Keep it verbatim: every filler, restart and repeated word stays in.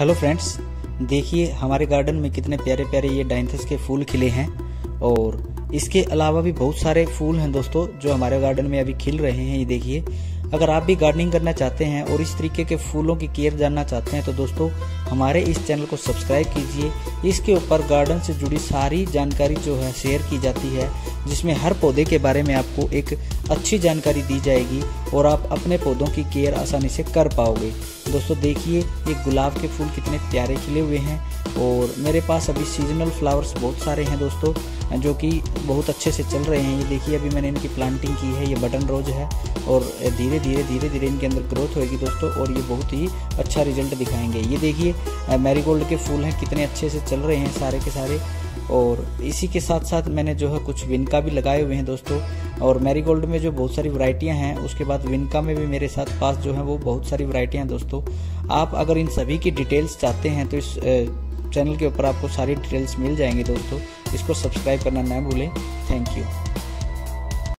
Hello friends, देखिए हमारे garden में कितने प्यारे प्यारे ये डायंथस के फूल खिले हैं और इसके अलावा भी बहुत सारे फूल हैं दोस्तों जो हमारे गार्डन में अभी खिल रहे हैं। ये देखिए, अगर आप भी गार्डनिंग करना चाहते हैं और इस तरीके के फूलों की केयर जानना चाहते हैं तो दोस्तों हमारे इस चैनल को सब्सक्राइब कीजिए। इसके ऊपर गार्डन से जुड़ी सारी जानकारी जो है शेयर की जाती है, जिसमें हर पौधे के बारे में आपको एक अच्छी जानकारी दी जाएगी और आप अपने पौधों की केयर आसानी से कर पाओगे। दोस्तों देखिए, ये गुलाब के फूल कितने प्यारे खिले हुए हैं और मेरे पास अभी सीजनल फ्लावर्स बहुत सारे हैं दोस्तों जो कि बहुत अच्छे से चल रहे हैं। ये देखिए, अभी मैंने इनकी प्लांटिंग की है, ये बटन रोज है और धीरे धीरे धीरे धीरे इनके अंदर ग्रोथ होगी दोस्तों और ये बहुत ही अच्छा रिजल्ट दिखाएंगे। ये देखिए मैरीगोल्ड के फूल हैं, कितने अच्छे से चल रहे हैं सारे के सारे। और इसी के साथ साथ मैंने जो है कुछ विनका भी लगाए हुए हैं दोस्तों। और मैरीगोल्ड में जो बहुत सारी वैरायटियां हैं, उसके बाद विनका में भी मेरे साथ पास जो है वो बहुत सारी वैरायटियां हैं दोस्तों। आप अगर इन सभी की डिटेल्स चाहते हैं तो इस चैनल के ऊपर आपको सारी डिटेल्स मिल जाएंगी दोस्तों। इसको सब्सक्राइब करना ना भूलें। Thank you.